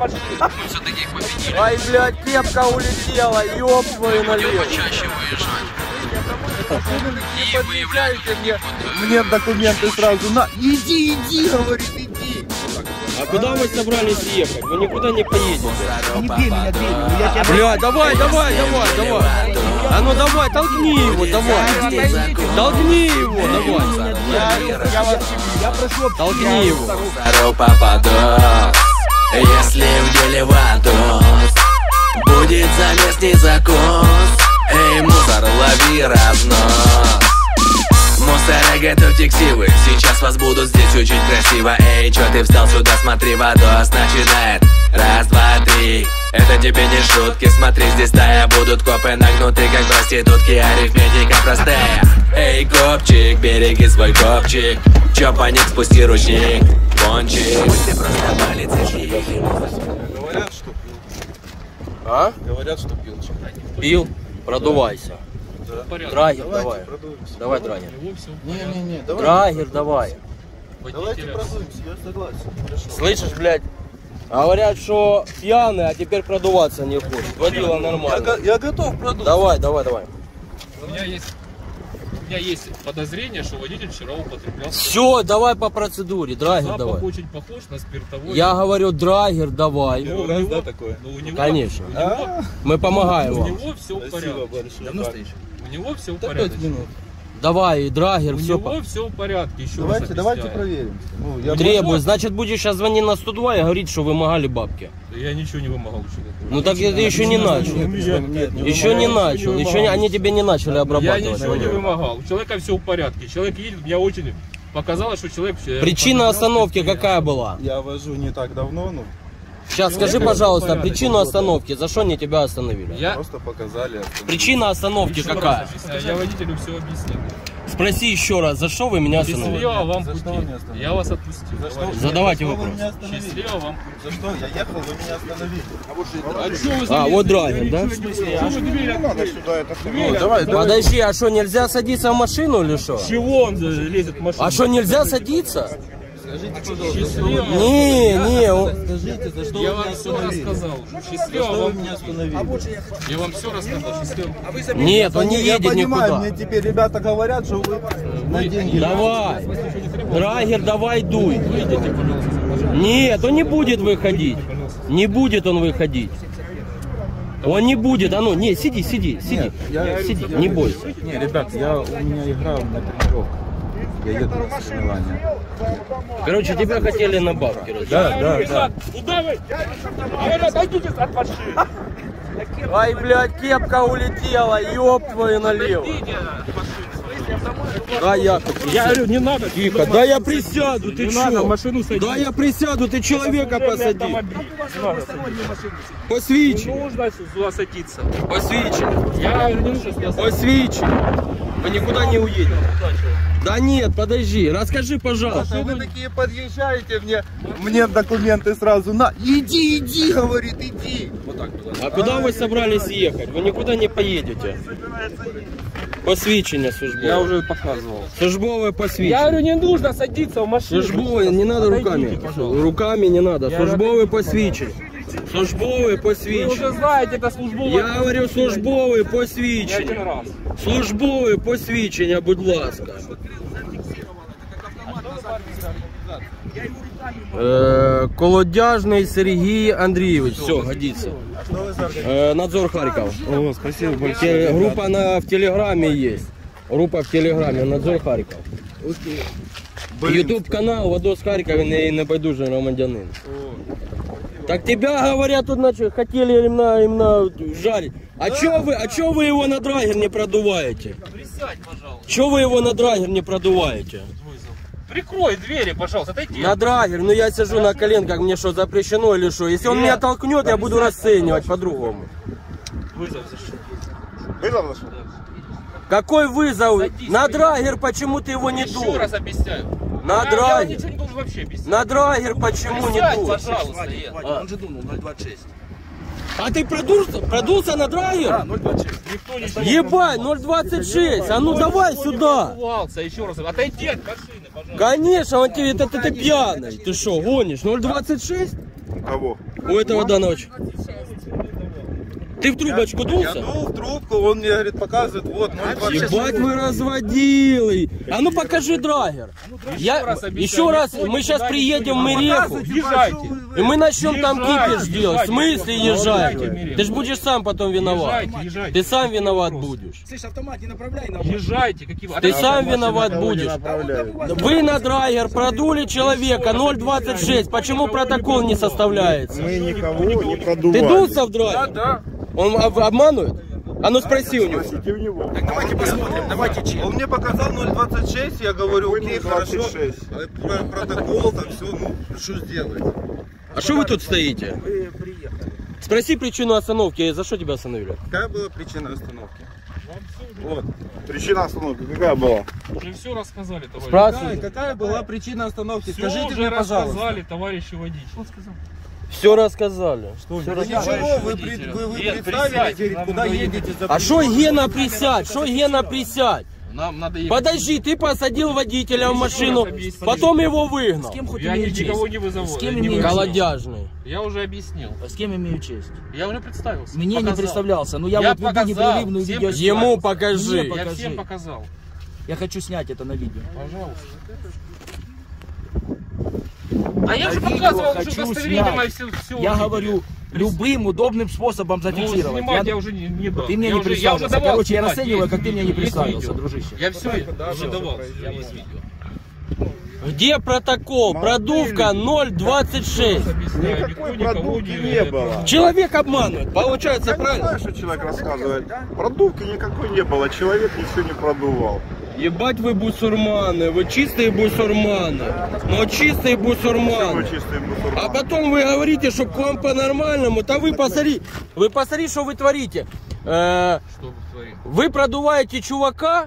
Ай, блядь, кепка улетела, ёб твою налево. Почаще выезжать. Не подъезжайте мне документы сразу на. Иди, говорит, иди. А куда вы собрались ехать? Вы никуда не поедете. Не бей меня, я тебя... Бля, давай. А ну давай, толкни его, давай. Толкни его, давай. Я прошу... Толкни его. Попадос, если в деле ватос, будет заместный закос. Эй, мусор, лови разнос. Мусора, готовьте ксивы, сейчас вас будут здесь учить красиво. Эй, чё ты встал сюда, смотри, водос начинает. Раз, два, три, это тебе не шутки. Смотри, здесь стая, будут копы нагнуты, как проститутки. Арифметика простая. Эй, копчик, береги свой копчик. Чё паник, спусти ручник, кончик. Ты просто палец и Говорят, что пил. А? Говорят, что пил. Пил? Продувайся. Драгер, давай. Продуемся. Давай, Драгер. Не, давай. Драгер, давай. Давайте продуемся, я согласен. Хорошо. Слышишь, блядь? Говорят, что пьяный, а теперь продуваться не хочет. Водила нормально. Я готов продуть. Давай. У меня есть подозрение, что водитель вчера употреблял. Все, давай по процедуре. Драгер, Запах давай. очень похож на спиртовой. Я говорю, Драгер, давай. Но у Раз, него, да, такое? но у него, Конечно. У него, Мы помогаем у вам. него все в Спасибо порядке. большое. Давно стоишь? У него все в 5 порядке. минут. Давай, Драгер, У все. него все в порядке. Еще раз Давайте объясняю. проверим. Ну, я Требую. Значит, будешь сейчас звонить на 102 и говорить, что вымогали бабки. Я ничего не вымогал человека. Ну так это еще не начал. Еще не начал. Еще они тебе не начали Я обрабатывать. ничего не вымогал. У человека все в порядке. Человек едет, мне очень показалось, что человек... Причина остановки какая была? Я вожу не так давно, ну, Сейчас скажи, пожалуйста, причину остановки. За что они тебя остановили? Я... просто показали. Причина остановки Еще раз какая? объясняю. Я водителю все объяснил. Спроси еще раз, за что вы меня остановили? Счастливо вам За что пути. вы меня остановили? Я вас отпустил. За что? товарищ. Задавайте За что вы вопрос. меня остановили? Счастливо вам пути. За что? Я ехал, вы меня остановили. А что вы А, вот Драгер, да? Ну, давай. Подожди, а что, нельзя садиться в машину или что? Чего он лезет в машину? А что, нельзя садиться? Скажите, пожалуйста, Счастливо. скажите, за что Я вы вам меня все остановили? рассказал. За Счастливо что вы вам. меня остановили? Я вам все рассказал. Счастливо. Нет, он не Я едет понимаю, никуда. мне теперь ребята говорят, что вы на деньги. Давай. Драгер, давай дуй. Нет, он не будет выходить. Не будет он выходить. Он не будет. А ну, не, сиди. Сиди, не бойся. Не, ребят, у меня игра на тренировках. Я еду на соревнования. Короче, тебя хотели на бабки раздать. Да. Куда вы? Говорят, отойдите от машины. Ай, блядь, кепка улетела, ёб твою налево. Да, я говорю, не надо. Тихо, да я присяду, ты Не надо в чё? машину садиться. Да я присяду, ты человека посади. Посвечи, Нужно сюда садиться. посвечи, Я говорю, не нужно сюда садиться. посвечи. Мы никуда не уедем. Да нет, подожди, расскажи, пожалуйста. Вы такие подъезжаете мне документы сразу на. Иди, говорит, иди. Вот так было. А куда вы собрались ехать? Вы никуда не поедете. Посвечение службовое. Я уже показывал. Службовое Я посвечение. говорю, не нужно садиться в машину. Службовое, не надо руками. Отойдите, пожалуйста. Руками не надо. Службовое посвечение. Службовое Вы посвечение. уже знаете, это службовое. Я говорю службове Не один посвідчення. раз. Службове посвідчення, будь ласка. Колодяжний Сергій Андрійович. Все, годиться. Надзор Харков. О, спасибо большое. Группа в Телеграме есть. Группа в Телеграме, Надзор Харков. Ютуб канал Водос Харков и небайдужий громадянин. Так тебя, говорят, тут хотели именно жарить. А чё вы его на драгер не продуваете? Присядь, пожалуйста. Чё вы его на драгер не продуваете? Прикрой двери, пожалуйста, отойди. На драгер, ну я сижу на коленках, мне что, запрещено или что? Если он меня толкнет, я буду расценивать по-другому. Вызов за что? Вызов нашел? Какой вызов? Садись, На садись. драгер почему ты его не Еще дул? раз объясняю. На Я драгер. ничего не должен вообще объяснять. На драгер почему не Присядь, дул? пожалуйста, Ед. Он же думал 0,26. А ты продулся на драгер? Да, 0,26. Никто не Ебать, 0,26. А ну давай сюда. Продувался. Еще раз. Отойди от машины, пожалуйста. Конечно, он тебе, ты пьяный. Ты что, гонишь? 0,26? Кого? У этого данного. Ты в трубочку Я дулся? дул в трубку, он мне говорит, показывает, вот, 0,26. Ебать вы разводилы. А ну покажи драгер. Еще раз, мы сейчас приедем в Мереху. Езжайте. И мы начнем там Езжайте, кипиш делать. В смысле езжайте? Ты ж будешь сам потом виноват. Езжайте. Ты сам виноват будешь. Слышь, автомат не направляй на Езжайте. Какие вы... Ты сам виноват будешь. Вы на драгер продули человека 0,26. Почему протокол не составляется? Мы никого не продували. Ты дулся в драгер? Да. Он обманывает? А ну спроси у него. Спросите у него. Давайте посмотрим, давайте чек. Он мне показал 0,26, я говорю, окей, хорошо. 0,26. Протокол, там все, ну, что сделать? А что вы тут стоите? Вы приехали. Спроси причину остановки. За что тебя остановили? Какая была причина остановки? Вот. Причина остановки какая была? Уже все рассказали, товарищ. Спрашивай. Какая была причина остановки? Все Скажите уже мне, пожалуйста. рассказали, товарищи водитель. Что сказал? Все рассказали. Ничего, вы представили, говорит, куда едете за А что Гена присядь? Что Гена присядь? Нам надо ехать. Подожди, ты посадил водителя в машину, потом его выгнал. С кем хоть Я имею честь? никого не вызову. С кем не имею вызову. Колодяжный. Я уже объяснил. С кем имею честь? Я уже представился. Мне не Показал. представлялся, но я вот веду показал. непрерывную Всем видеосъемку. Ему покажи. Мне Я покажи. всем показал. Я хочу снять это на видео. Пожалуйста. А я уже видео показывал, хочу уже удостоверение снять. мое все. Я говорю, любым удобным способом Ну, зафиксировать. снимать я уже не дал. Ты мне Я не уже представился. давал Короче, я снимать. расцениваю, Есть как ты мне не видео, представился, есть дружище. Я все уже давал. Есть видео. Где протокол? Продувка 0,26. Объясняю, Никакой никто никого продувки не было. Человек обманывает. Получается Я не правильно? знаю, что человек рассказывает. Продувки никакой не было, человек ничего не продувал. Ебать вы бусурманы, вы чистые бусурманы. Но чистые Вы бусурманы. чистые А мусульмане. потом вы говорите, что к вам по-нормальному. Да вы посмотри, что вы творите. Что вы творите? Вы продуваете чувака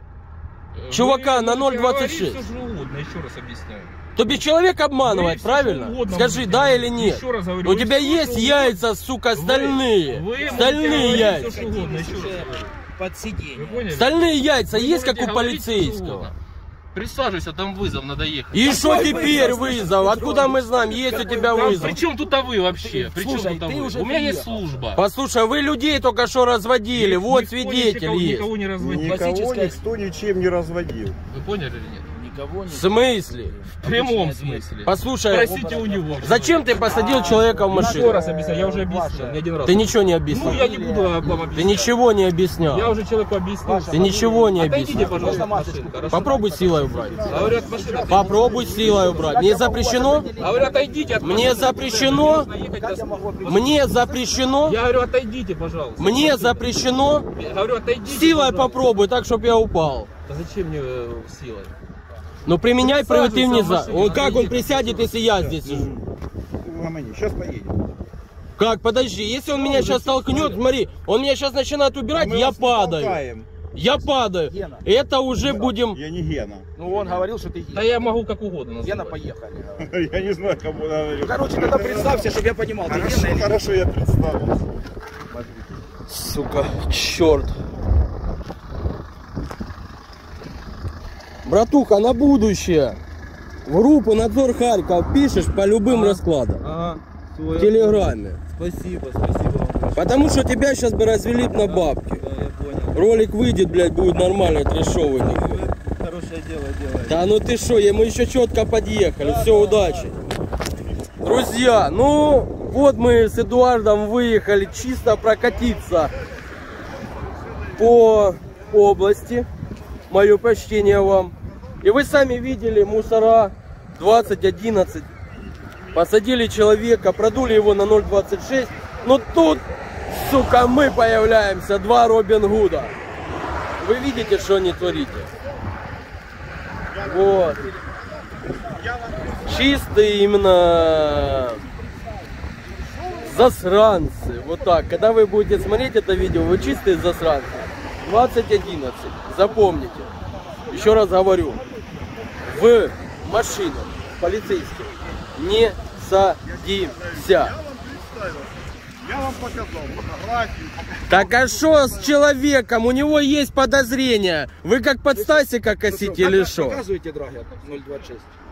на Вы можете 0,26. говорить всё, что угодно, еще раз объясняю. То бишь человек обманывает, Вы всё правильно? что угодно Скажи, можете да говорить. или нет? Еще раз говорю, У вы тебя всё, есть что яйца, сука, стальные. Вы Стальные можете говорить яйца. всё, что угодно, еще раз говорю. Под Вы сиденье. поняли? Стальные яйца Вы есть, как можете у говорить всё полицейского. угодно. Присаживайся, там вызов, надо ехать. И что теперь вызов? Откуда мы знаем, есть у тебя вызов? При чем тут вы вообще? При чем Слушай, тут ты вы? уже У меня есть приехал. служба. Послушай, вы людей только что разводили, вот Никто свидетель никого- есть. Никого не разводил. Никого Классическая- никто ничем не разводил. Вы поняли или нет? Никого В не... смысле? В прямом смысле. Послушай, Спросите у него. зачем ты посадил человека в Еще машину? раз объясняю, я уже объяснил, не один раз. Ты ничего не Ну, объяснил. я не буду вам объяснять. Ты ничего не объяснял. Я уже человеку объяснил. Ты ничего не Отойдите, объяснил. пожалуйста, от машины, хорошо? Попробуй силой убрать. Говорят, машина. Попробуй силой убрать. Мне запрещено? Говорят, отойдите от Мне машины. запрещено? Нужно ехать до- Мне запрещено? Я говорю, отойдите, пожалуйста. Мне запрещено? Я говорю, отойдите. Силой пожалуйста. попробуй, так, чтобы я упал. Да зачем мне силой? Ну применяй превентив не за. Присаживайся в Он машину, как он отойди, присядет, если я здесь сижу? Сейчас поедем. Как, подожди, если он меня сейчас толкнет, смотри, он меня сейчас начинает убирать, я падаю. Я падаю. Гена. Это уже будем... Я не Гена. Ну, он говорил, что ты Да я могу как угодно называть. Гена, поехали. Я не знаю, кому говорю. Короче, тогда представься, чтобы я понимал, ты Гена или... Хорошо, я представился. Сука, черт. Братуха, на будущее. В группу «Надзор Харьков» пишешь по любым раскладам. В Телеграме. Спасибо вам. Потому что тебя сейчас бы развели на бабки. Я понял. Ролик выйдет, блядь, будет нормальный, трешовый такой. Хорошее дело делаете. Да ну ты шо, мы еще четко подъехали. Все, удачи. Друзья, ну вот мы с Эдуардом выехали чисто прокатиться по области. Мое почтение вам. И вы сами видели мусора 2011. Посадили человека, продули его на 0,26. Но тут, сука, мы появляемся. Два Робин Гуда. Вы видите, что они творите? Вот. Чистые именно засранцы. Вот так. Когда вы будете смотреть это видео, вы чистые засранцы. 2011. Запомните. Еще раз говорю. В машину полицейских не садимся. Я вам показал фотографию. Так а что с человеком? У него есть подозрения. Вы как под Стасика косите или что? Показывайте драгер 0,26.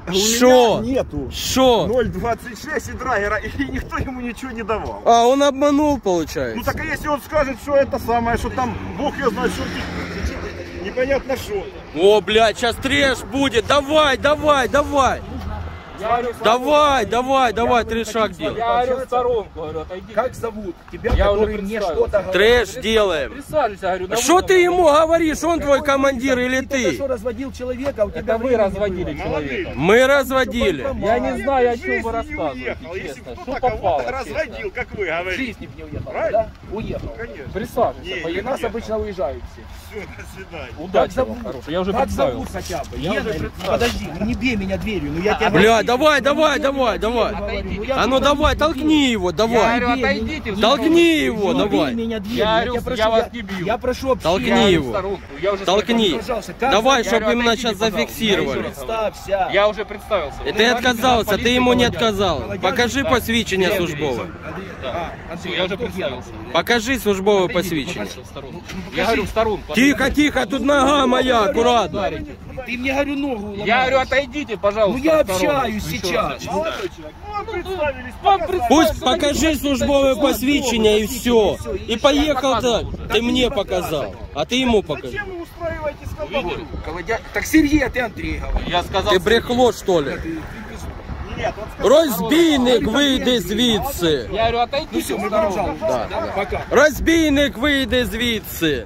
У Шо? меня нету Шо? 0,26 и драгера, и никто ему ничего не давал. А, он обманул, Ну получается. так а если он скажет, что это самое, что там, Бог ее знает, что непонятно что. О, блядь, сейчас трэш будет. Давай, давай, давай. Давай, давай, давай, трешак делай. Я говорю в сторонку, говорю, отойди. Как зовут тебя, Я уже который мне представился. что-то говорит? Трэш делаем. Присаживайся, говорю, на Что выход. ты ему говоришь? Он твой командир или Ты только что ты? разводил человека, а у тебя Это вы времени разводили было. человека. Мы разводили. Я не знаю, о чем Жизнь вы не рассказываете, уехал. Если честно. кто-то Что кого-то попало, честно. разводил, как вы говорите. Жизнь не уехал, Правильно? да? Уехал. Конечно. Присаживайся, Не, поедем. не У нас уехал. обычно уезжают все. Все, до свидания. Удачи Как вам, зовут? хороший. Я уже Как зовут представился. хотя бы? Я уже Лена, представился. подожди, ну не бей меня дверью, ну я тебя Бля, говорю. давай, давай, давай, давай. А ну давай, толкни его, давай. отойдите. Толкни его, Не бей давай. меня дверью, Я говорю, тебя прошу, я вас не бью. Я прошу Толкни общения. его. Я уже Толкни. Пожалуйста, как Давай, зовут? чтобы говорю, именно отойдите, сейчас пожалуйста. зафиксировали. Представься. Я уже представился. И ты отказался, ты ему не отказал. Покажи посвящение службовое. Все, я уже представился. Покажи службовое посвящение. В сторонку. Я говорю, в сторонку. Тихо, тихо, тут нога моя, аккуратно. Ты мне, говорю, ногу ломаешь. Я говорю, отойдите, пожалуйста. Ну я в сторонку. общаюсь Еще сейчас. раз. Молодой человек, ну вам представились. Вам представились. Пусть покажи службовое посвящение и все. И поехал-то. Ты мне показал, а ты ему покажи. Зачем вы устраиваете скандал? Так Сергей, а ты Андрей говоришь. Я сказал, Ти брехло, що ли? Нет, он сказал. Розбійник, вийди звідси. я говорю, отойдите. Ну все, мы в сторонку. пожалуйста. Да. Пока. Розбійник, вийди звідси.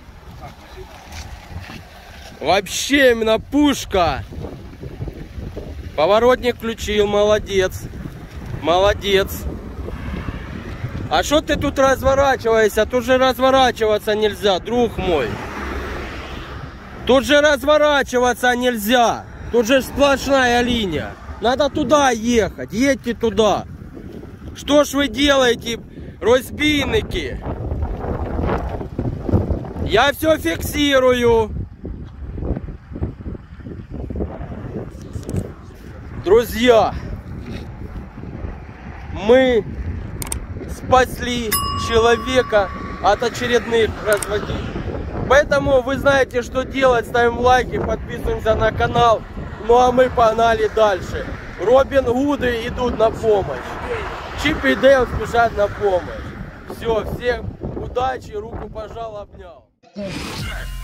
Вообще именно пушка. Поворотник включил, молодец. Молодец. А что ты тут разворачиваешься? Тут же разворачиваться нельзя, друг мой. Тут же разворачиваться нельзя. Тут же сплошная линия. Надо туда ехать. Едьте туда. Что ж вы делаете, розбійники? Я все фиксирую. Друзья, мы спасли человека от очередных разводителей. Поэтому вы знаете, что делать. Ставим лайки, подписываемся на канал. Ну а мы погнали дальше. Робин Гуды идут на помощь. Чип и Дейл спешат на помощь. Все, всем удачи, руку пожал, обнял.